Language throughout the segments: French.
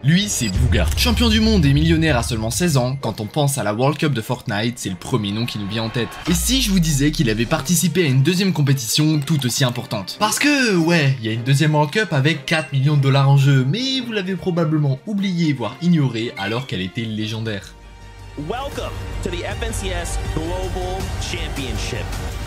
Lui, c'est Bugha. Champion du monde et millionnaire à seulement 16 ans, quand on pense à la World Cup de Fortnite, c'est le premier nom qui nous vient en tête. Et si je vous disais qu'il avait participé à une deuxième compétition tout aussi importante? Parce que, ouais, il y a une deuxième World Cup avec 4 millions de dollars en jeu, mais vous l'avez probablement oublié, voire ignoré, alors qu'elle était légendaire. Welcome to the FNCS Global Championship.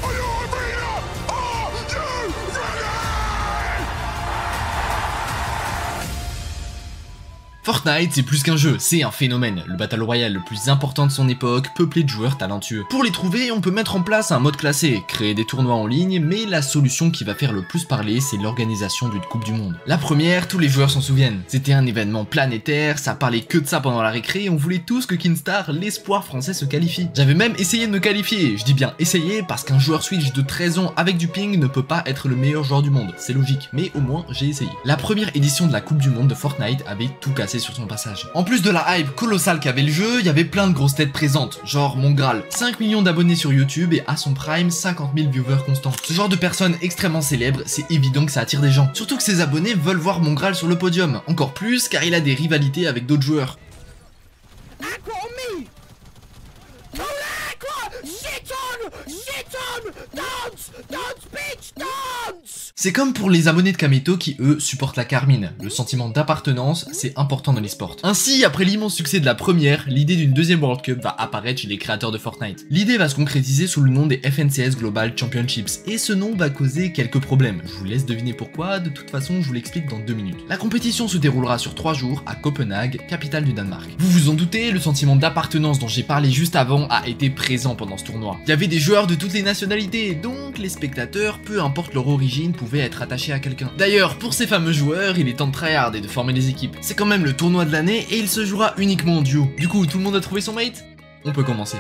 Fortnite, c'est plus qu'un jeu, c'est un phénomène, le Battle Royale le plus important de son époque, peuplé de joueurs talentueux. Pour les trouver, on peut mettre en place un mode classé, créer des tournois en ligne, mais la solution qui va faire le plus parler, c'est l'organisation d'une Coupe du Monde. La première, tous les joueurs s'en souviennent. C'était un événement planétaire, ça parlait que de ça pendant la récré, on voulait tous que Keemstar, l'espoir français, se qualifie. J'avais même essayé de me qualifier, je dis bien essayer, parce qu'un joueur Switch de 13 ans avec du ping ne peut pas être le meilleur joueur du monde, c'est logique, mais au moins j'ai essayé. La première édition de la Coupe du Monde de Fortnite avait tout cassé sur son passage. En plus de la hype colossale qu'avait le jeu, il y avait plein de grosses têtes présentes, genre Mon Graal, 5 millions d'abonnés sur YouTube et à son prime 50 000 viewers constants. Ce genre de personnes extrêmement célèbres, c'est évident que ça attire des gens. Surtout que ses abonnés veulent voir Mon Graal sur le podium, encore plus car il a des rivalités avec d'autres joueurs. C'est comme pour les abonnés de Kameto qui eux supportent la Carmine. Le sentiment d'appartenance, c'est important dans l'esport. Ainsi, après l'immense succès de la première, l'idée d'une deuxième World Cup va apparaître chez les créateurs de Fortnite. L'idée va se concrétiser sous le nom des FNCS Global Championships, et ce nom va causer quelques problèmes. Je vous laisse deviner pourquoi, de toute façon je vous l'explique dans 2 minutes. La compétition se déroulera sur 3 jours à Copenhague, capitale du Danemark. Vous vous en doutez, le sentiment d'appartenance dont j'ai parlé juste avant a été présent pendant ce tournoi. Il y avait des joueurs de toutes les nationalités, donc les spectateurs, peu importe leur origine, pouvaient être attachés à quelqu'un. D'ailleurs, pour ces fameux joueurs, il est temps de tryhard et de former des équipes. C'est quand même le tournoi de l'année et il se jouera uniquement en duo. Du coup, tout le monde a trouvé son mate? On peut commencer.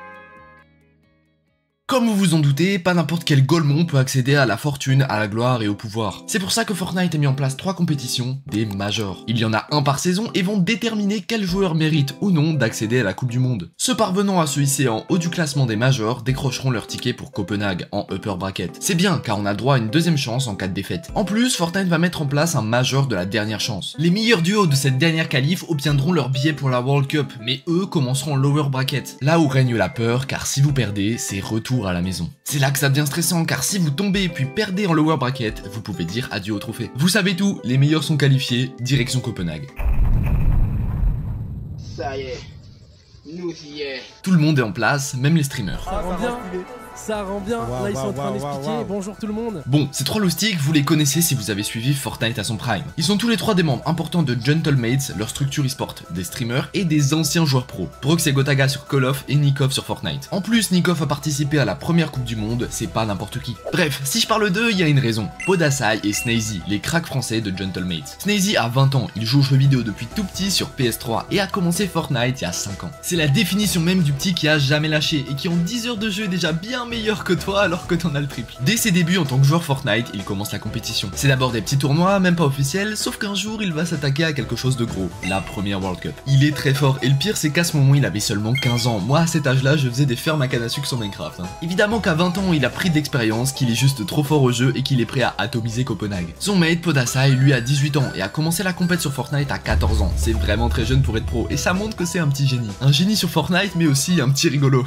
Comme vous vous en doutez, pas n'importe quel golemon peut accéder à la fortune, à la gloire et au pouvoir. C'est pour ça que Fortnite a mis en place 3 compétitions, des majors. Il y en a un par saison et vont déterminer quel joueur mérite ou non d'accéder à la Coupe du Monde. Ceux parvenant à se hisser en haut du classement des majors décrocheront leur ticket pour Copenhague en upper bracket. C'est bien car on a droit à une deuxième chance en cas de défaite. En plus, Fortnite va mettre en place un major de la dernière chance. Les meilleurs duos de cette dernière qualif obtiendront leur billet pour la World Cup, mais eux commenceront en lower bracket. Là où règne la peur, car si vous perdez, c'est retour à la maison. C'est là que ça devient stressant car si vous tombez puis perdez en lower bracket, vous pouvez dire adieu au trophée. Vous savez tout, les meilleurs sont qualifiés, direction Copenhague. Ça y est, nous y est. Tout le monde est en place, même les streamers. Ça rend bien, là ils sont en train d'expliquer, bonjour tout le monde. Bon, ces 3 loustiques, vous les connaissez si vous avez suivi Fortnite à son prime. Ils sont tous les 3 des membres importants de Gentlemates, leur structure e-sport, des streamers et des anciens joueurs pro. Brox et Gotaga sur Call of et Nikov sur Fortnite. En plus, Nikov a participé à la première Coupe du Monde, c'est pas n'importe qui. Bref, si je parle d'eux, il y a une raison. Podasai et Snazy, les cracks français de Gentlemates. Snazy a 20 ans, il joue aux jeux vidéo depuis tout petit sur PS3 et a commencé Fortnite il y a 5 ans. C'est la définition même du petit qui a jamais lâché et qui en 10 heures de jeu est déjà bien meilleur que toi alors que t'en as le triple. Dès ses débuts en tant que joueur Fortnite, il commence la compétition. C'est d'abord des petits tournois, même pas officiels, sauf qu'un jour il va s'attaquer à quelque chose de gros, la première World Cup. Il est très fort et le pire c'est qu'à ce moment il avait seulement 15 ans. Moi à cet âge là je faisais des fermes à canne à sucre sur Minecraft. Évidemment qu'à 20 ans il a pris d'expérience, qu'il est juste trop fort au jeu et qu'il est prêt à atomiser Copenhague. Son mate Podasai lui a 18 ans et a commencé la compète sur Fortnite à 14 ans. C'est vraiment très jeune pour être pro et ça montre que c'est un petit génie. Un génie sur Fortnite mais aussi un petit rigolo.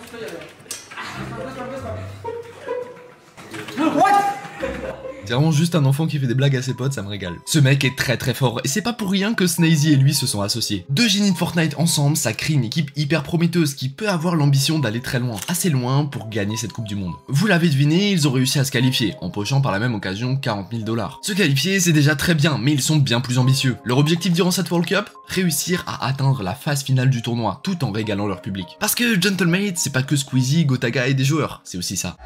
C'est vraiment juste un enfant qui fait des blagues à ses potes, ça me régale. Ce mec est très fort, et c'est pas pour rien que Snazy et lui se sont associés. 2 génies de Fortnite ensemble, ça crée une équipe hyper prometteuse qui peut avoir l'ambition d'aller très loin, assez loin pour gagner cette Coupe du Monde. Vous l'avez deviné, ils ont réussi à se qualifier, empochant par la même occasion 40 000 $. Se qualifier, c'est déjà très bien, mais ils sont bien plus ambitieux. Leur objectif durant cette World Cup, réussir à atteindre la phase finale du tournoi, tout en régalant leur public. Parce que Gentlemates, c'est pas que Squeezie, Gotaga et des joueurs, c'est aussi ça.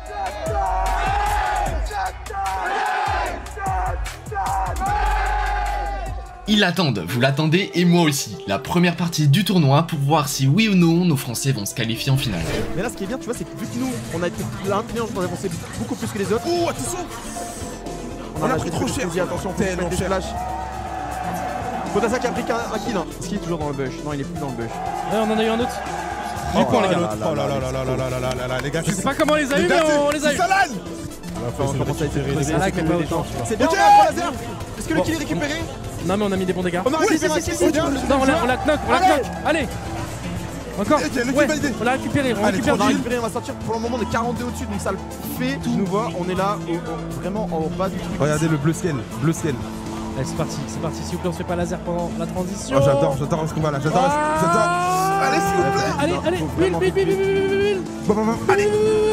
Ils l'attendent, vous l'attendez et moi aussi. La première partie du tournoi pour voir si oui ou non nos Français vont se qualifier en finale. Mais là ce qui est bien tu vois c'est que vu que nous on a été l'un des meilleurs, on a avancé beaucoup plus que les autres. Oh attention. On a pris trop cher. Attention, tellement cher. Podasai qui a pris un kill hein. Est-ce qu'il est toujours dans le bush? Non il est plus dans le bush. Ouais on en a eu un autre. Oh là là, les gars. Je sais pas comment on les a eu mais on les a eu. C'est bien pour laser. Est-ce que le kill est récupéré? Non, mais on a mis des bons dégâts. On a réussi, Non, on la knock, Allez. Encore. Ouais, on l'a récupéré, on récupère. On va sortir. Pour le moment, on est 42 au-dessus, donc ça le fait. Je nous vois, on est là, vraiment en bas du truc. Regardez le bleu ciel, bleu ciel. Allez, c'est parti. S'il vous plaît, on se fait pas laser pendant la transition. Oh, j'adore ce combat là, j'adore. Allez, s'il vous plaît. Allez, huile. Allez.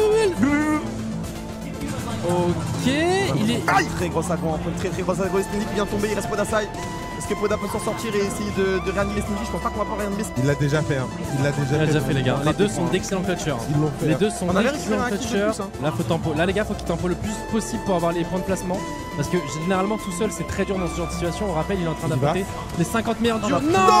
Ok, il est. Très gros aggro, très gros aggro. Sneaky vient de tomber, il reste Podasai. Est-ce que Poda peut s'en sortir et essayer de réanimer Sneaky? Je pense pas qu'on va pas réanimer Sneaky. Il l'a déjà fait, hein. Il l'a déjà fait les gars. Les deux sont d'excellents clutchers. Ils l'ont fait. Les deux sont d'excellents clutchers. Là, faut tempo. Là, les gars, faut qu'ils tempo le plus possible pour avoir les points de placement. Parce que généralement, tout seul, c'est très dur dans ce genre de situation. On rappelle, il est en train d'affronter les 50 meilleurs duos.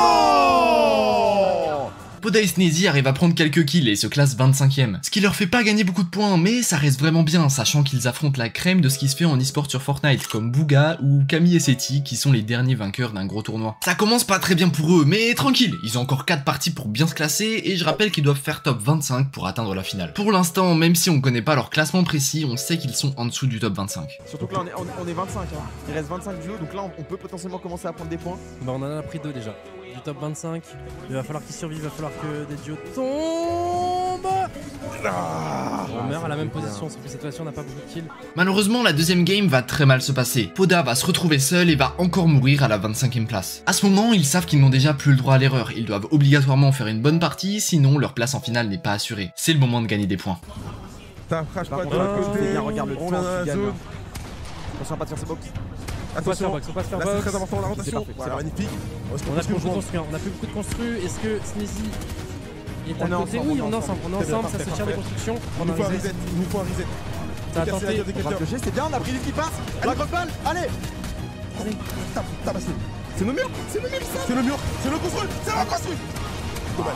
Non! Poda et Sneezy arrivent à prendre quelques kills et se classent 25ème. Ce qui leur fait pas gagner beaucoup de points, mais ça reste vraiment bien, sachant qu'ils affrontent la crème de ce qui se fait en e-sport sur Fortnite, comme Booga ou Camille et Seti, qui sont les derniers vainqueurs d'un gros tournoi. Ça commence pas très bien pour eux, mais tranquille, ils ont encore 4 parties pour bien se classer, et je rappelle qu'ils doivent faire top 25 pour atteindre la finale. Pour l'instant, même si on connaît pas leur classement précis, on sait qu'ils sont en dessous du top 25. Surtout que là, on est 25, hein. Il reste 25 duos, donc là, on peut potentiellement commencer à prendre des points. Bah, on en a pris 2 déjà. Du top 25, il va falloir qu'ils survivent, il va falloir que des duos tombent. On meurt à la même position, sauf que cette fois-ci on n'a pas beaucoup de kills. Malheureusement, la deuxième game va très mal se passer. Poda va se retrouver seul et va encore mourir à la 25ème place. À ce moment, ils savent qu'ils n'ont déjà plus le droit à l'erreur. Ils doivent obligatoirement faire une bonne partie, sinon leur place en finale n'est pas assurée. C'est le moment de gagner des points. Ça crache pas de Par contre, côté. bien, regarde le temps, On est dans la tu gagnes. zone. Attention à pas de faire ce box. Attention, on passe faire là box. c'est très important la rotation. C'est C'est magnifique. On a plus beaucoup de construits, on a plus beaucoup de construits. Est-ce que Sneezy est à côté? Oui, on est ensemble, ça se tire des constructions. Il nous faut un reset, il nous faut un reset. Ça a tenté. On va piocher, c'est bien, on a pris l'île qui passe. La grosse balle, allez. Tape assez. C'est nos murs, c'est nos murs, ça. C'est le mur, c'est le construit, c'est le construit. Dommage.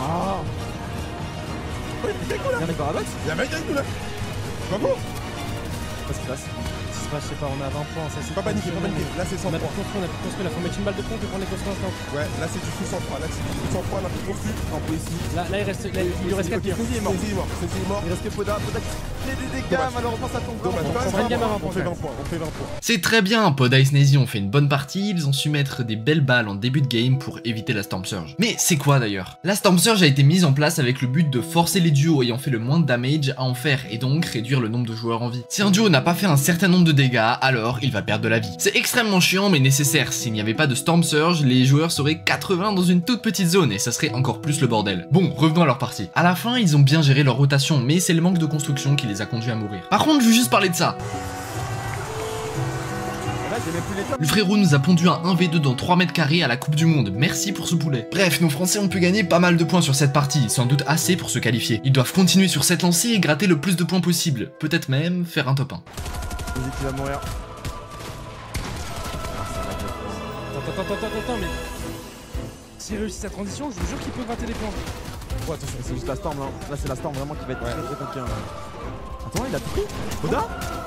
Oui, il est cool là. Viens avec Paradox. Il y a un mec avec nous là. Bravo. Qu'est-ce qui se passe? Je sais pas, on a 20 points, ça c'est Pas paniquer, pas paniquer. Là c'est 100 On a plus points. de construit, là faut mettre une balle de pont pour prendre les construits instant. Ouais, là c'est du full 100 points. Là c'est du full 100 points, là c'est construit. En plus ici. Là il lui reste 4 tirs. Sneazy est mort. C'est mort, c'est mort. Il reste que Poda qui fait des dégâts, malheureusement ça tombe. Dommage. On prend une game à 20 On fait 20 points. points, on fait 20 points. C'est très bien, Poda et Sneezy ont fait une bonne partie, ils ont su mettre des belles balles en début de game pour éviter la Storm Surge. Mais c'est quoi d'ailleurs? La Storm Surge a été mise en place avec le but de forcer les duos ayant fait le moins de damage à en faire et donc réduire le nombre de joueurs en vie. Si un duo n'a pas fait un certain nombre de dégâts, alors il va perdre de la vie. C'est extrêmement chiant mais nécessaire, s'il n'y avait pas de Storm Surge, les joueurs seraient 80 dans une toute petite zone et ça serait encore plus le bordel. Bon, revenons à leur partie. À la fin, ils ont bien géré leur rotation, mais c'est le manque de construction qui les a conduits à mourir. Par contre, je veux juste parler de ça. Le frérot nous a pondu un 1v2 dans 3 mètres carrés à la Coupe du Monde, merci pour ce poulet. Bref, nos Français ont pu gagner pas mal de points sur cette partie, sans doute assez pour se qualifier. Ils doivent continuer sur cette lancée et gratter le plus de points possible, peut-être même faire un top 1. Sneazy qui va mourir. Attends, mais s'il réussit sa transition, je vous jure qu'il peut gratter des points. Ouais, attention, c'est juste la Storm là. Là, c'est la Storm vraiment qui va être très compliquée. Attends, il a tout pris. Poda.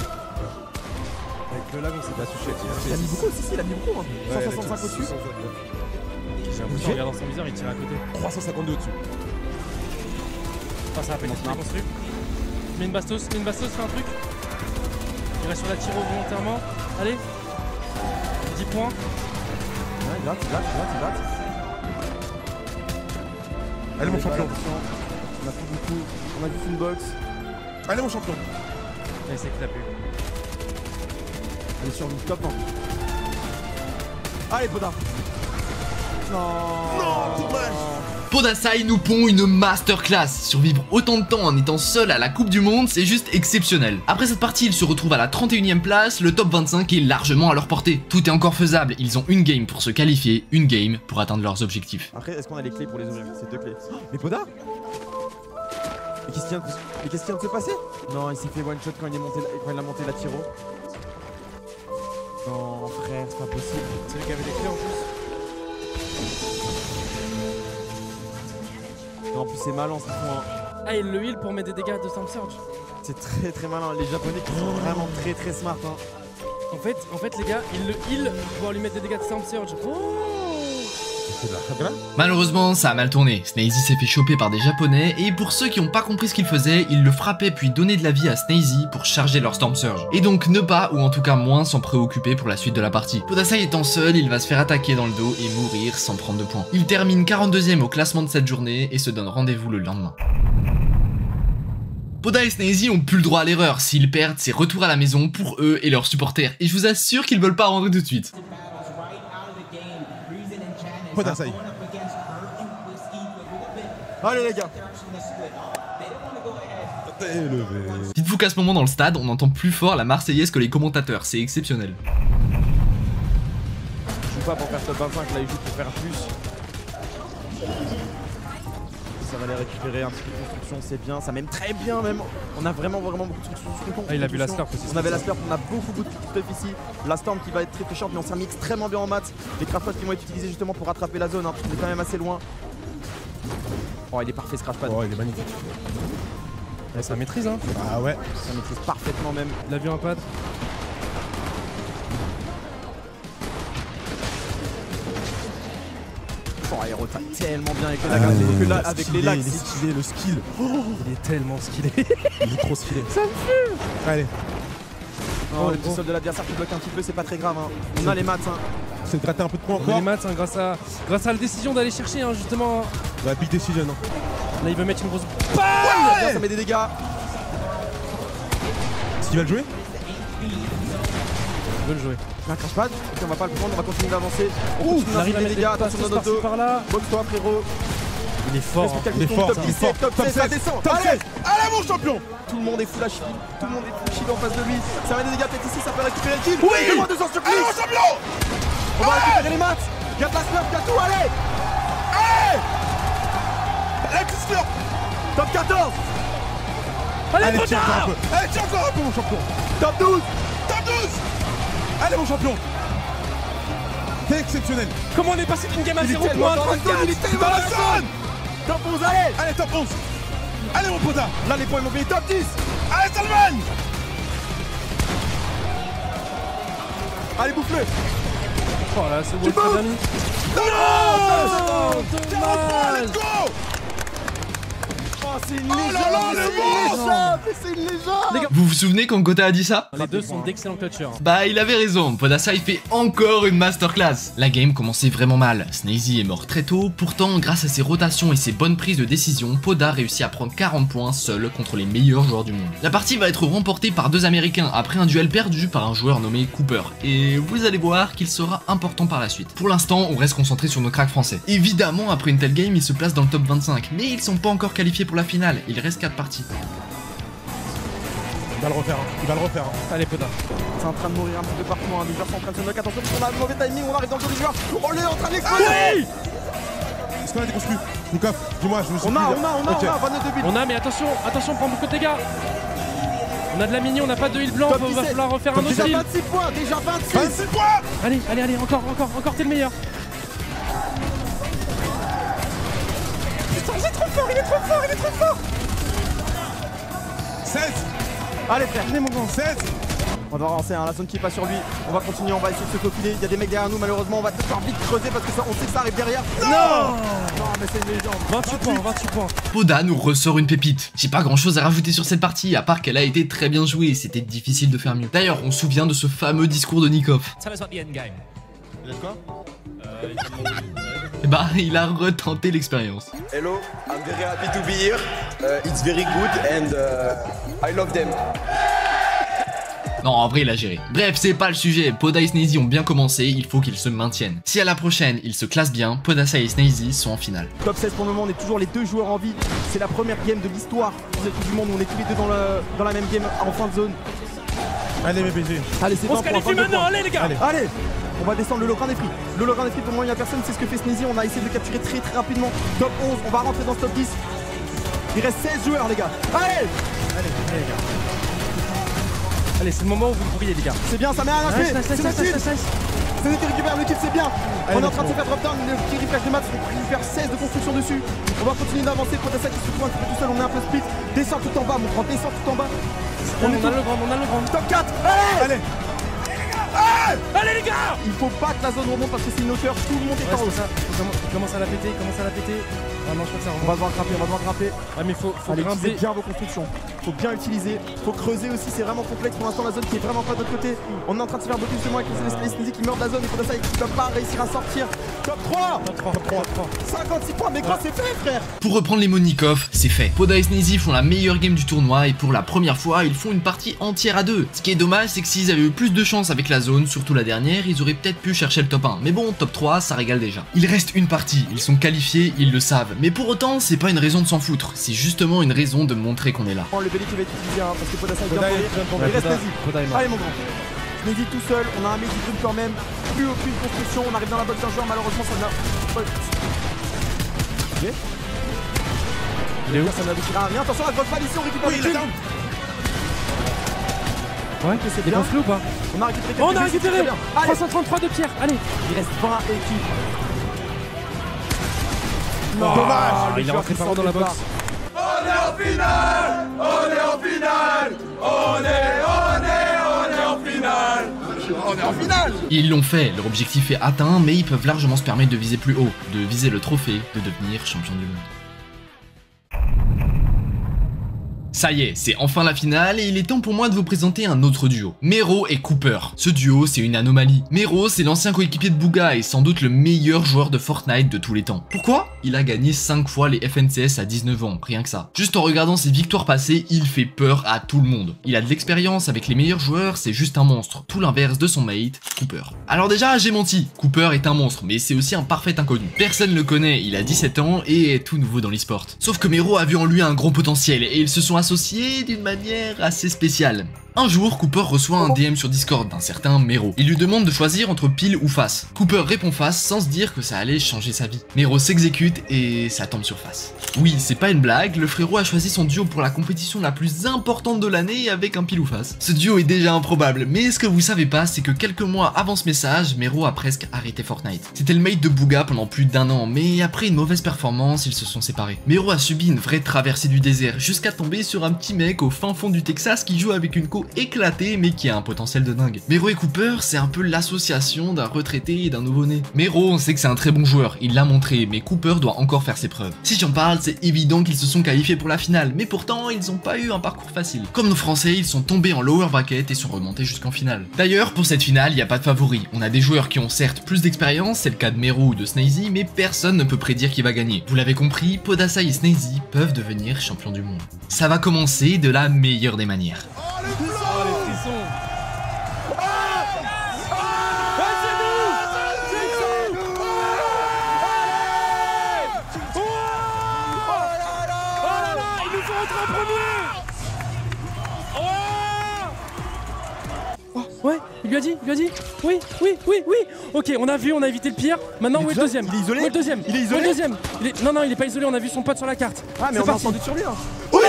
Avec le lag, on s'est pas touché. Il a mis beaucoup aussi, il a mis beaucoup. Hein. 165 au-dessus. J'ai l'impression en regardant son viseur, il tire à côté. 352 au-dessus. Ah, ça va pas être construit. Mets une bastos, fais un truc. Il reste sur la tiro volontairement. Allez. 10 points. Ouais, il gratte. Allez mon champion. On a fait beaucoup. On a juste une box. Allez mon champion. Allez, c'est qu'il a pu. Elle est sur le top 1. Allez Poda. Non, dommage. Podasai nous pond une masterclass. Survivre autant de temps en étant seul à la Coupe du Monde, c'est juste exceptionnel. Après cette partie, ils se retrouvent à la 31ème place, le top 25 est largement à leur portée. Tout est encore faisable, ils ont une game pour se qualifier, une game pour atteindre leurs objectifs. Après, est-ce qu'on a les clés pour les ouvrir? C'est 2 clés. Mais Poda. Mais qu'est-ce qui vient de se passer? Non, il s'est fait one shot quand il a monté la tiro. Non frère, c'est pas possible. C'est lui qui avait des clés en plus. Non, en plus c'est malin ce qu'ils font. Hein. Ah, il le heal pour mettre des dégâts de Storm Surge. C'est très malin. Les japonais qui sont vraiment très smart. Hein. En fait les gars, il le heal pour pouvoir lui mettre des dégâts de Storm Surge. Oh, C'est de la Hagla. Malheureusement, ça a mal tourné. Snazy s'est fait choper par des japonais et pour ceux qui n'ont pas compris ce qu'il faisait, ils le frappaient puis donnaient de la vie à Snazy pour charger leur Storm Surge. Et donc ne pas, ou en tout cas moins, s'en préoccuper pour la suite de la partie. Podasai étant seul, il va se faire attaquer dans le dos et mourir sans prendre de points. Il termine 42e au classement de cette journée et se donne rendez-vous le lendemain. Poda et Snazy ont plus le droit à l'erreur. S'ils perdent, c'est retour à la maison pour eux et leurs supporters. Et je vous assure qu'ils veulent pas rentrer tout de suite. Podasai. Allez les gars. Dites-vous qu'à ce moment dans le stade, on entend plus fort la Marseillaise que les commentateurs. C'est exceptionnel. Je joue pas pour faire top 25, là il joue pour faire plus. Ça va les récupérer un petit peu de construction, c'est bien, ça m'aime très bien même. On a vraiment beaucoup de construction. Ah, il a vu la slurp aussi. On avait la slurp, on a beaucoup de stuff ici. La storm qui va être très short, mais on s'est mis extrêmement bien en maths. Les craftpots qui vont être utilisés justement pour rattraper la zone, hein. On est quand même assez loin. Oh, il est parfait ce craftpad. Oh, il est magnifique. Ouais, ça maîtrise, hein. Ah ouais. Ça maîtrise parfaitement même. Il a vu un pad. Oh, il rotate tellement bien avec les lags. Avec les lags. Il est stylé, le skill. Il est tellement skillé. Il est trop stylé. Ça me fume. Allez, Oh, le petit sol de l'adversaire qui bloque un petit peu, c'est pas très grave. Hein. On a les maths. Hein. c'est de gratter un peu de points On a encore. les maths, hein, grâce à la décision d'aller chercher, hein, justement. La big decision. Hein. Là, il veut mettre une grosse. Bien, ça met des dégâts. Est-ce qu'il va le jouer? Il veut le jouer. Un crash-pad, on va pas le prendre, on va continuer d'avancer. On Ouh, continue il arrive à à mettre mettre des dégâts, des passes attention notre dos. par là. Boxe-toi frérot. Il est fort. Hein. Il est fort, top il est 17, fort. top 16, ça descend. Top Allez, 16. Allez mon champion. tout le monde est full HP, tout le monde est full shield en face de lui. Ça met des dégâts peut-être ici, ça peut récupérer le kill. Oui. Fais-moi 200 sur Allez mon champion. On va récupérer les maths. Garde la slurp, garde tout, allez. Allez. La petite slurp. Top 14. Allez, tiens encore un peu. Allez, tiens encore un peu mon champion. Top 12. Top 12. Allez mon champion. C'est exceptionnel. Comment on est passé d'une game à Il est 0 tellement points à dans la zone, il est 34? tellement dans la zone. Top 11, allez. Allez, top 11. Allez mon poda. Là les points ils m'ont payé top 10. Allez Salman. Allez bouffe-le. Oh là, c'est Tu bon, bouges. les amis. Oh, Dommage. let's go. Oh c'est une Oh légende. là là, le boss. C'est une légende. Vous vous souvenez quand Gotha a dit ça? Les deux sont d'excellents clutchers. Bah il avait raison, Podasai fait encore une masterclass. La game commençait vraiment mal, Snazy est mort très tôt, pourtant grâce à ses rotations et ses bonnes prises de décision, Poda réussit à prendre 40 points seul contre les meilleurs joueurs du monde. La partie va être remportée par deux américains après un duel perdu par un joueur nommé Cooper, et vous allez voir qu'il sera important par la suite. Pour l'instant, on reste concentré sur nos cracks français. Évidemment, après une telle game, ils se placent dans le top 25, mais ils sont pas encore qualifiés pour la finale, il reste 4 parties. Il va le refaire. Il va le refaire. Allez, Poda. C'est en train de mourir un petit peu partout, hein. Les joueurs sont en train de se knock, attention parce qu'on a un mauvais timing, on arrive dans le jeu des joueurs. On est en train d'exploser. Est-ce qu'on a des construits? Lucas, dis-moi, je me suis On a 29 de buts. On a, mais attention, on prend beaucoup de dégâts. On a de la mini, on n'a pas de heal blanc, Top il va 17. falloir refaire un autre Déjà heal. 26 points, déjà 26. 26 points. Allez, encore, t'es le meilleur. Putain, il est trop fort. 16. Allez frère, Allez, mon grand. 16. on doit avancer, hein. La zone qui passe sur lui. On va continuer, on va essayer de se faufiler. Il y a des mecs derrière nous, malheureusement, on va devoir vite creuser parce que ça, on sait que ça arrive derrière. Non, mais c'est une légende. 28 points. Poda nous ressort une pépite. J'ai pas grand chose à rajouter sur cette partie, à part qu'elle a été très bien jouée, c'était difficile de faire mieux. D'ailleurs, on se souvient de ce fameux discours de Nikov. Tell us about the end game. Et bah, il a retenté l'expérience. Hello, I'm very happy to be here. It's very good and I love them. Non, en vrai, il a géré. Bref, c'est pas le sujet. Poda et Snazy ont bien commencé, il faut qu'ils se maintiennent. Si à la prochaine, ils se classent bien, Podasai et Snazy sont en finale. Top 16 pour le moment, on est toujours les deux joueurs en vie. C'est la première game de l'histoire de la Coupe du Monde où on est tous les deux dans la même game en fin de zone. Allez, mes BG. Allez, c'est On 20 se points, qualifie 22 maintenant, points. allez les gars. Allez, on va descendre le Logran des Free. Le Logran des Free, pour le moment, il n'y a personne, c'est ce que fait Snazy. On a essayé de le capturer très rapidement. Top 11, on va rentrer dans ce top 10. Il reste 16 joueurs, les gars. Allez, les gars. Allez, c'est le moment où vous brillez, les gars. c'est bien, ça met un aspect. C'est le kill. C'est qui récupère le kill, c'est bien. On est en train de se faire drop down. Le petit refresh de match, on peut faire 16 de construction dessus. On va continuer d'avancer. Podasai qui se trouve un petit peu tout seul, on est un peu split. Descends tout en bas, mon grand, descends tout en bas. On a le grand. Top 4, allez. Allez les gars! Il faut pas que la zone remonte parce que c'est une hauteur, tout le monde est en haut. Ça. Il commence à la péter, Ah non, je crois que ça remonte. On va devoir grimper, Ah mais faut Allez, grimper. utilisez bien vos constructions. Faut bien utiliser. Faut creuser aussi, c'est vraiment complexe pour l'instant la zone qui est vraiment pas de notre côté. On est en train de se faire beaucoup justement avec les Sneezy qui meurent de la zone. Il faut ça, ils ne peuvent pas réussir à sortir. Top 3 56 points, mais quoi c'est fait frère? Pour reprendre les mots de Nikov, c'est fait. Poda et Sneezy font la meilleure game du tournoi et pour la première fois, ils font une partie entière à 2. Ce qui est dommage, c'est que s'ils avaient eu plus de chance avec la zone, surtout la dernière, ils auraient peut-être pu chercher le top 1. Mais bon, top 3, ça régale déjà. Il reste une partie, ils sont qualifiés, ils le savent. Mais pour autant, c'est pas une raison de s'en foutre, c'est justement une raison de montrer qu'on est là. Le belly qui va être utilisé hein, parce que Poda il vient de tomber. Il reste Sneezy. Allez mon grand. Sneezy tout seul, on a un mec qui brûle quand même. Plus aucune construction, on arrive dans la box d'un joueur, malheureusement ça n'a. Ok. Il est où? Ça n'aboutira à rien. Attention la grosse balle ici, on récupère le kill. Ouais, c'est bien construit ou pas? On a récupéré. On a récupéré 333 de Pierre, allez. Il reste 20 équipes. Non, dommage. Il est rentré par dans la box. On est en finale. On est en finale. On est en finale. Ils l'ont fait, leur objectif est atteint, mais ils peuvent largement se permettre de viser plus haut, de viser le trophée, de devenir champion du monde. Ça y est, c'est enfin la finale et il est temps pour moi de vous présenter un autre duo, Mero et Cooper. Ce duo, c'est une anomalie. Mero, c'est l'ancien coéquipier de Bugha et sans doute le meilleur joueur de Fortnite de tous les temps. Pourquoi? Il a gagné 5 fois les FNCS à 19 ans, rien que ça. Juste en regardant ses victoires passées, il fait peur à tout le monde. Il a de l'expérience avec les meilleurs joueurs, c'est juste un monstre. Tout l'inverse de son mate, Cooper. Alors déjà, j'ai menti, Cooper est un monstre, mais c'est aussi un parfait inconnu. Personne le connaît, il a 17 ans et est tout nouveau dans l'e-sport. Sauf que Mero a vu en lui un gros potentiel et ils se sont associés d'une manière assez spéciale. Un jour, Cooper reçoit un DM sur Discord d'un certain Mero. Il lui demande de choisir entre pile ou face. Cooper répond face sans se dire que ça allait changer sa vie. Mero s'exécute et ça tombe sur face. Oui, c'est pas une blague, le frérot a choisi son duo pour la compétition la plus importante de l'année avec un pile ou face. Ce duo est déjà improbable, mais ce que vous savez pas, c'est que quelques mois avant ce message, Mero a presque arrêté Fortnite. C'était le mate de Bugha pendant plus d'1 an, mais après une mauvaise performance, ils se sont séparés. Mero a subi une vraie traversée du désert, jusqu'à tomber sur un petit mec au fin fond du Texas qui joue avec une co éclaté mais qui a un potentiel de dingue. Mero et Cooper, c'est un peu l'association d'un retraité et d'un nouveau-né. Mero, on sait que c'est un très bon joueur, il l'a montré, mais Cooper doit encore faire ses preuves. Si j'en parle, c'est évident qu'ils se sont qualifiés pour la finale, mais pourtant ils ont pas eu un parcours facile. Comme nos Français, ils sont tombés en lower bracket et sont remontés jusqu'en finale. D'ailleurs, pour cette finale, il n'y a pas de favori. On a des joueurs qui ont certes plus d'expérience, c'est le cas de Mero ou de Sneezy, mais personne ne peut prédire qui va gagner. Vous l'avez compris, Podasai et Sneezy peuvent devenir champions du monde. Ça va commencer de la meilleure des manières. Oh les frissons. Ouais, il lui a dit, oui. Ok, on a évité le pire. Maintenant, où est le deuxième? Il est isolé. Où est le deuxième? Il est isolé. Où est le deuxième? Non, il est pas isolé, on a vu son pote sur la carte. Ah, mais on a entendu sur lui là. Allez.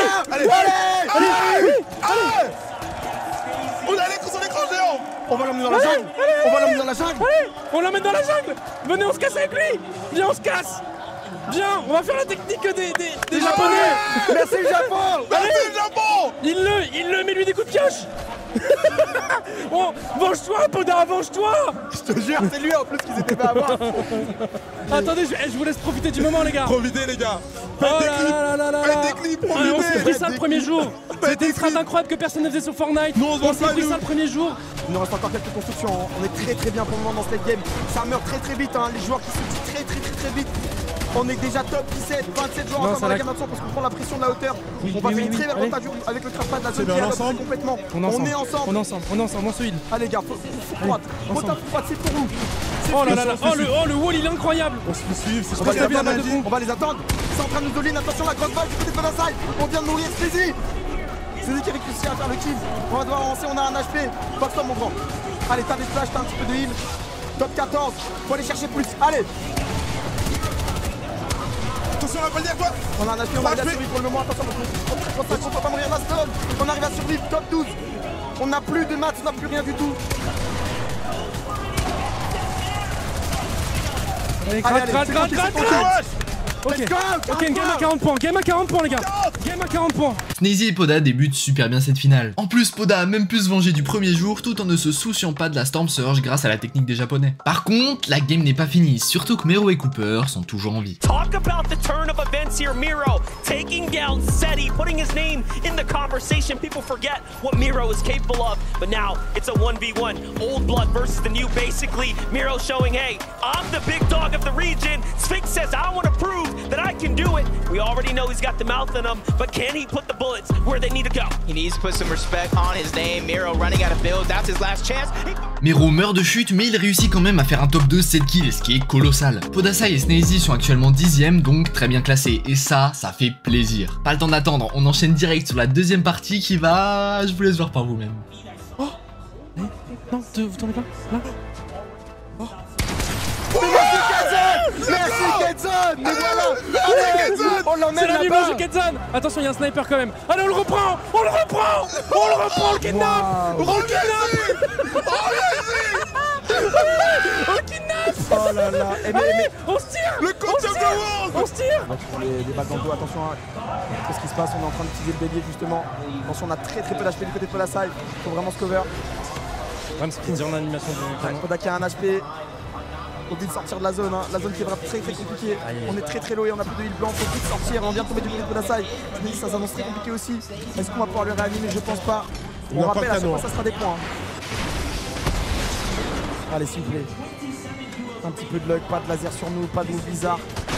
On a l'écran sur l'écran géant. On va l'emmener dans la jungle. On l'emmène dans la jungle. Venez, on se casse avec lui. Viens, on se casse. Viens, on va faire la technique des Japonais. Merci le Japon. Merci le Japon. Il le met lui des coups de pioche. Oh, venge-toi, Poda, venge-toi. Je te jure, c'est lui en plus qu'ils étaient pas à voir. Attendez, je vous laisse profiter du moment, les gars. Profitez les gars. Oh Faites des clips, profitez. On s'est pris ça le premier jour. C'était une strat incroyable que personne ne faisait sur Fortnite. On s'est pris ça le premier jour. Il nous reste encore quelques constructions. On est très bien pour le moment dans cette game. Ça meurt très vite, hein. Les joueurs qui se disent très vite. On est déjà top 17, 27 joueurs encore dans la game maintenant parce qu'on prend la pression de la hauteur. On va faire une très belle rotation avec le craftpad, la zone qui est complètement. On est ensemble, on se heal. Allez gars, faut droite. C'est pour nous. Oh là là, le wall il est incroyable. On se fait suivre, on va les attendre. C'est en train de nous donner, attention la grosse balle du côté de Podasai. On vient de mourir, Sneezy. Sneezy qui a réussi à faire le kill. On va devoir avancer, on a un HP. Box-toi mon grand. Allez, t'as des flashs, t'as un petit peu de heal. Top 14, faut aller chercher plus. Allez. Attention, on va pas le dire toi. On a un HP, on arrive à survivre pour le moment. Attention, on peut pas mourir la stone. On arrive à survivre, top 12. On n'a plus de maths, on n'a plus rien du tout. Allez, gratte. Ok, game à 40 points, les gars. Game à 40 points. Sneezy et Poda débutent super bien cette finale. En plus, Poda a même pu se venger du premier jour tout en ne se souciant pas de la Storm Surge grâce à la technique des japonais. Par contre, la game n'est pas finie, surtout que Mero et Cooper sont toujours en vie. Talk about the turn of events here. Miro taking down Seti, putting his name in the conversation. People forget what Miro is capable of, but now it's a 1v1. Old blood versus the new, basically. Miro showing, hey, I'm the big dog of the region. Sphinx says, I want to prove that I can do it. We already know he's got the mouth in him, but can he put the bullets where they need to go? He needs to put some respect on his name. Miro running out of build, that's his last chance. Mero meurt de chute, mais il réussit quand même à faire un top 2 7 kills, ce qui est colossal. Podasai et Sneezy sont actuellement 10ème, donc très bien classés, et ça fait plaisir. Pas le temps d'attendre, on enchaîne direct sur la deuxième partie qui va... Je vous laisse voir par vous-même. Oh non, vous tournez pas là. Oh. Merci Kenzan. Mais voilà. Allez, on l'emmène C'est la là-bas. nuit Kenzan. Attention, il y a un sniper quand même. Allez, on le reprend. On le reprend. On le reprend, on le kidnappe. Wow. On le kidnappe. On le kidnappe. Oh là là. Allez, on se tire. Le coach of the world. On se tire. On va trouver des balles dans le dos, attention à qu'est-ce qui se passe, on est en train d'utiliser le bélier justement. Attention, on a très peu d'HP du côté de Podasai, il faut vraiment se cover. Même c'est qu'il dit en animation du canon. Poda qui a un HP. Faut vite sortir de la zone, hein. La zone qui est vraiment très compliquée. On est très low et on a plus de heal blanc, faut vite sortir, on vient de tomber du côté de Podasai. Ça s'annonce très compliqué aussi. Est-ce qu'on va pouvoir le réanimer? Je pense pas. On rappelle à chaque fois ça sera des points. Allez s'il vous plaît. Un petit peu de luck, pas de laser sur nous, pas de move bizarre.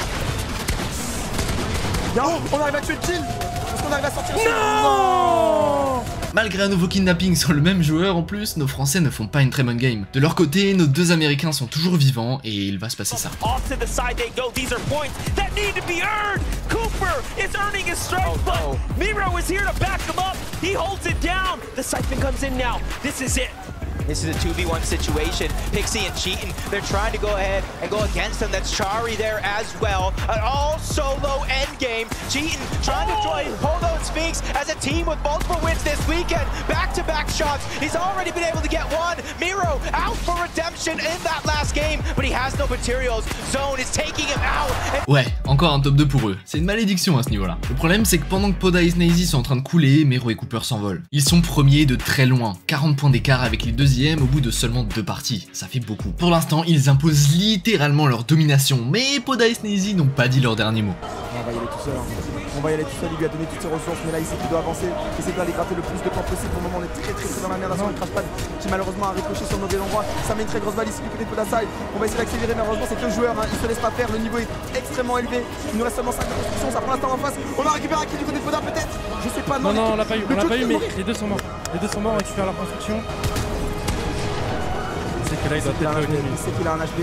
Bien, on arrive à tuer le kill. Est-ce qu'on arrive à sortir? Non. Malgré un nouveau kidnapping sur le même joueur en plus, nos Français ne font pas une très bonne game. De leur côté, nos deux Américains sont toujours vivants et il va se passer ça. Off to the side they go. These are points that need to be earned. Cooper is earning his strength, but Miro is here to back him up. He holds it down. The Siphon comes in now. This is it. This is a 2v1 situation. Pixie and Cheatin, they're trying to go ahead and go against them. That's Chari there as well. An all-solo endgame. Cheatin trying to join Polo and Sphinx as a team with multiple wins this weekend. Back-to-back shots. He's already been able to get one. Miro out for redemption in that last game, but he has no materials. Zone is taking him out. Ouais, encore un top 2 pour eux. C'est une malédiction à ce niveau-là. Le problème, c'est que pendant que Poda et Sneezy sont en train de couler, Mero et Cooper s'envolent. Ils sont premiers de très loin. 40 points d'écart avec les deuxièmes au bout de seulement 2 parties. Ça fait beaucoup. Pour l'instant, ils imposent littéralement leur domination, mais Poda et Sneezy n'ont pas dit leur dernier mot. On va y aller tout seul. On va y aller tout seul, il lui a donné toutes ses ressources, mais là il sait qu'il doit avancer. Il essaie d'aller gratter le plus de points possible. Pour le moment, on est très dans la merde. Le crash pad qui malheureusement a ricoché sur le mauvais endroit. Ça met une très grosse balle ici du côté de Podasai. On va essayer d'accélérer, mais heureusement, c'est 2 joueurs. Hein. Ils se laissent pas faire. Le niveau est extrêmement élevé. Il nous reste seulement 5 de construction. Ça prend l'instant en face. On va récupérer un kill du côté de Poda, peut-être. Je sais pas. Non, on l'a pas eu. On l'a pas eu, mais les deux sont morts. Les deux sont morts. On récupère la construction. C'est que là, il doit peut-être le Il sait qu'il a un HP.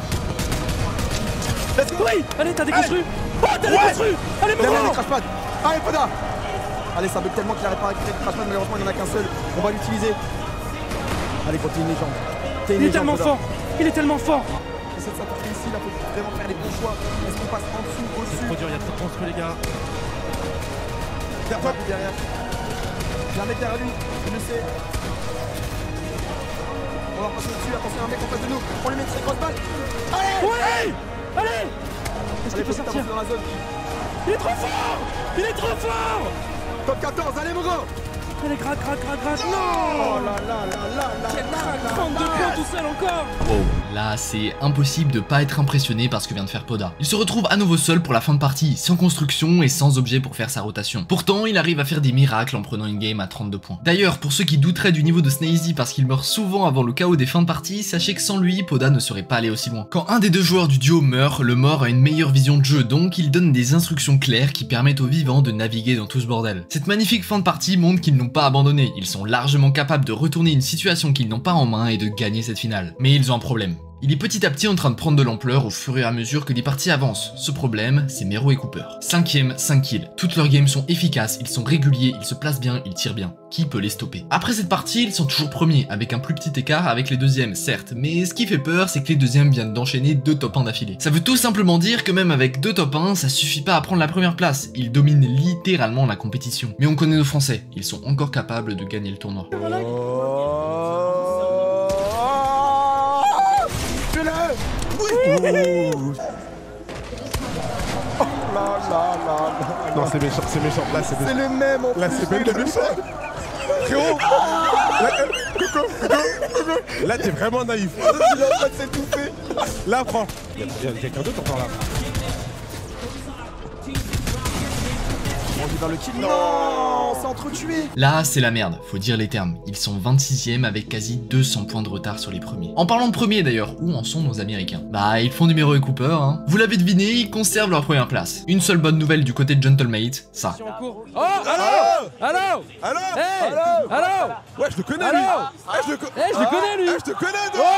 Let's go! Allez, t'as déconstruit! Oh, t'as déconstruit! Allez, mon crash pad. Allez, Poda! Allez, ça bug tellement qu'il n'arrive pas à récupérer le crash pad. Malheureusement, il n'y en a qu'un seul. On va l'utiliser. Allez, continue une légende. Il est tellement fort! Il est tellement fort! Essaie de s'attaquer ici, là, faut vraiment faire les bons choix. Est-ce qu'on passe en dessous, au-dessus? C'est trop dur, il y a trop de construits, les gars. Derrière. J'ai un mec derrière lui, je le sais. On va passer dessus, attention, un mec en face de nous. On lui met une très grosse balle. Allez! Ouais! Allez! Est-ce qu'il peut sortir dans la zone? Il est trop fort! Il est trop fort! Top 14, allez mon gars! Allez, gratte! Non! Oh là là là là là! Quel crack! 32 points tout seul encore! Oh, là c'est impossible de pas être impressionné par ce que vient de faire Poda. Il se retrouve à nouveau seul pour la fin de partie, sans construction et sans objet pour faire sa rotation. Pourtant, il arrive à faire des miracles en prenant une game à 32 points. D'ailleurs, pour ceux qui douteraient du niveau de Sneezy parce qu'il meurt souvent avant le chaos des fins de partie, sachez que sans lui, Poda ne serait pas allé aussi loin. Quand un des deux joueurs du duo meurt, le mort a une meilleure vision de jeu, donc il donne des instructions claires qui permettent aux vivants de naviguer dans tout ce bordel. Cette magnifique fin de partie montre qu'ils n'ont pas abandonné, ils sont largement capables de retourner une situation qu'ils n'ont pas en main et de gagner cette finale. Mais ils ont un problème. Il est petit à petit en train de prendre de l'ampleur au fur et à mesure que les parties avancent. Ce problème, c'est Mero et Cooper. 5ème, 5 kills. Toutes leurs games sont efficaces, ils sont réguliers, ils se placent bien, ils tirent bien. Qui peut les stopper? Après cette partie, ils sont toujours premiers, avec un plus petit écart avec les deuxièmes, certes. Mais ce qui fait peur, c'est que les deuxièmes viennent d'enchaîner 2 top 1 d'affilée. Ça veut tout simplement dire que même avec 2 top 1, ça suffit pas à prendre la première place. Ils dominent littéralement la compétition. Mais on connaît nos Français, ils sont encore capables de gagner le tournoi. Oh là là là là Non, c'est méchant, c'est méchant. Là, c'est méchant. C'est le même en plus. Là, c'est même le méchant. Frérot. Coco. Là, t'es vraiment naïf. Il est en train de s'étouffer. Là, franchement. Il y a quelqu'un d'autre encore là. On dit vers le kill. Non, c'est entretué. Là, c'est la merde, faut dire les termes. Ils sont 26e avec quasi 200 points de retard sur les premiers. En parlant de premiers d'ailleurs, où en sont nos Américains? Bah, ils font numéro et Cooper, hein. Vous l'avez deviné, ils conservent leur première place. Une seule bonne nouvelle du côté de Gentlemate, ça. Oh, allô. Allô. Allô. Hey. Allô. Ouais, je le connais, lui. Je le connais, lui. Je te connais, Oh.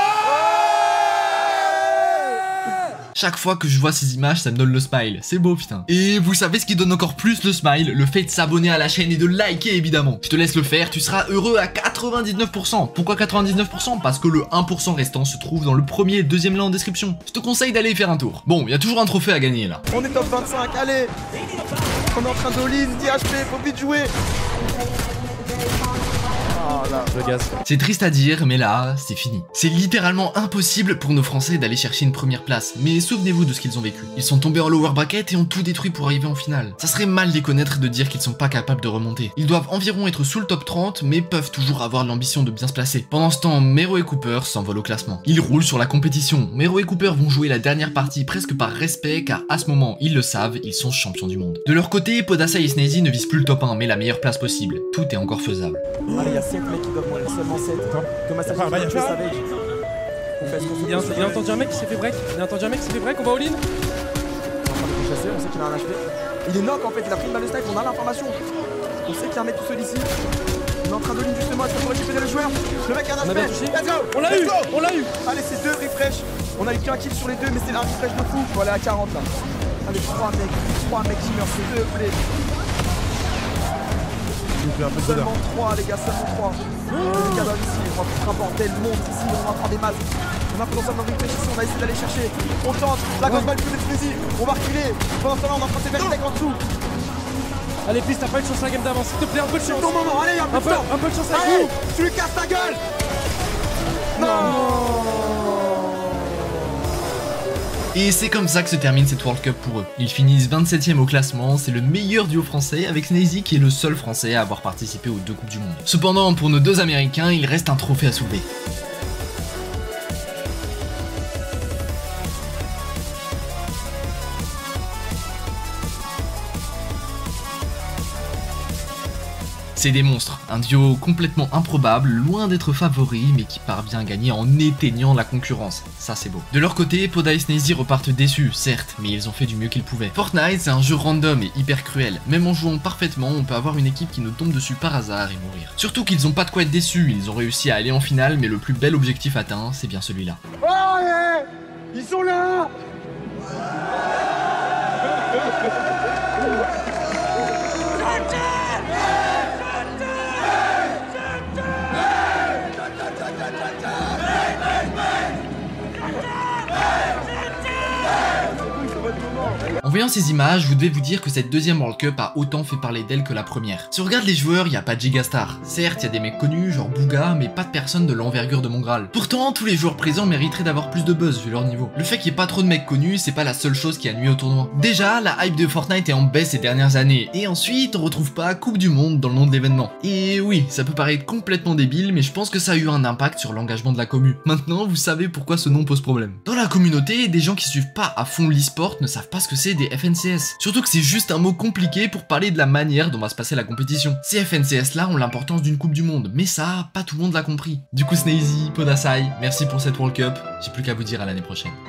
Chaque fois que je vois ces images, ça me donne le smile. C'est beau, putain. Et vous savez ce qui donne encore plus le smile? Le fait de s'abonner à la chaîne et de liker, évidemment. Je te laisse le faire, tu seras heureux à 99%. Pourquoi 99%? Parce que le 1% restant se trouve dans le premier et deuxième lien en description. Je te conseille d'aller y faire un tour. Bon, il y a toujours un trophée à gagner, là. On est top 25, allez. On est en train d'all-in, d'IHP, faut vite jouer. Oh là, je gaz. C'est triste à dire, mais là, c'est fini. C'est littéralement impossible pour nos Français d'aller chercher une première place. Mais souvenez-vous de ce qu'ils ont vécu. Ils sont tombés en lower bracket et ont tout détruit pour arriver en finale. Ça serait mal les connaître de dire qu'ils sont pas capables de remonter. Ils doivent environ être sous le top 30, mais peuvent toujours avoir l'ambition de bien se placer. Pendant ce temps, Mero et Cooper s'envolent au classement. Ils roulent sur la compétition. Mero et Cooper vont jouer la dernière partie presque par respect, car à ce moment, ils le savent, ils sont champions du monde. De leur côté, Podasai et Snazy ne visent plus le top 1, mais la meilleure place possible. Tout est encore faisable. Allez, il y a 7 mecs qui doivent mourir, seulement 7. Thomas Savage, tu savais. Il a entendu un mec qui s'est fait break. On va all-in. On sait qu'il a un HP. Il est knock en fait, il a pris une balle de snipe, on a l'information. On sait qu'il y a un mec tout seul ici. On est en train de ligne justement, est-ce qu'on peut récupérer le joueur? Le mec a un HP. Let's go. On l'a eu. Allez, c'est 2 refresh. On a eu qu'un kill sur les deux, mais c'est un refresh de fou. Faut aller à 40 là. Allez, 3 mecs qui meurent, c'est 2 plays. Seulement 3 les gars, seulement 3. Les gars ici, on va foutre un bordel, monte ici, on va prendre des masses. On a potentiellement une refresh ici, on va essayer d'aller chercher. On tente, la grosse balle plus d'explosie, on va reculer. Pendant ce temps-là, on est en train de faire tech en dessous. Allez, please, t'as pas eu de chance à la game d'avant, s'il te plaît, un peu de chance. C'est ton moment, allez, un peu de chance à allez, tu lui casses ta gueule. Non. Et c'est comme ça que se termine cette World Cup pour eux. Ils finissent 27e au classement, c'est le meilleur duo français avec Snazy qui est le seul français à avoir participé aux 2 Coupes du Monde. Cependant, pour nos 2 Américains, il reste un trophée à soulever. C'est des monstres, un duo complètement improbable, loin d'être favori, mais qui parvient à gagner en éteignant la concurrence. Ça c'est beau. De leur côté, Poda et Snazy repartent déçus, certes, mais ils ont fait du mieux qu'ils pouvaient. Fortnite, c'est un jeu random et hyper cruel. Même en jouant parfaitement, on peut avoir une équipe qui nous tombe dessus par hasard et mourir. Surtout qu'ils ont pas de quoi être déçus, ils ont réussi à aller en finale, mais le plus bel objectif atteint, c'est bien celui-là. Oh yeah, ils sont là. En voyant ces images, vous devez vous dire que cette deuxième World Cup a autant fait parler d'elle que la première. Si on regarde les joueurs, il n'y a pas de gigastar. Certes, il y a des mecs connus, genre Bouga, mais pas de personnes de l'envergure de Mongral. Pourtant, tous les joueurs présents mériteraient d'avoir plus de buzz vu leur niveau. Le fait qu'il n'y ait pas trop de mecs connus, c'est pas la seule chose qui a nuit au tournoi. Déjà, la hype de Fortnite est en baisse ces dernières années, et ensuite, on retrouve pas Coupe du Monde dans le nom de l'événement. Et oui, ça peut paraître complètement débile, mais je pense que ça a eu un impact sur l'engagement de la commu. Maintenant, vous savez pourquoi ce nom pose problème. Dans la communauté, des gens qui suivent pas à fond l'e-sport ne savent pas ce que c'est des FNCS. Surtout que c'est juste un mot compliqué pour parler de la manière dont va se passer la compétition. Ces FNCS là ont l'importance d'une coupe du monde, mais ça, pas tout le monde l'a compris. Du coup Snazy, Podasai, merci pour cette World Cup, j'ai plus qu'à vous dire à l'année prochaine.